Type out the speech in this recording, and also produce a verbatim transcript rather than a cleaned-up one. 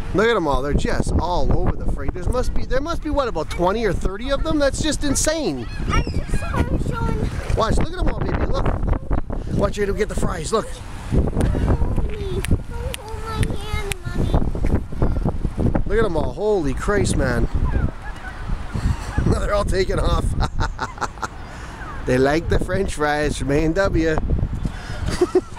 Look at them all. They're just all over the freight. There must be, there must be what, about twenty or thirty of them? That's just insane. I'm just showing, showing. Watch, look at them all, baby. Look. Watch you to get the fries. Look. Hold me. Don't hold my hand, Mommy. Look at them all. Holy Christ, man. They're all taking off. They like the French fries from A and W.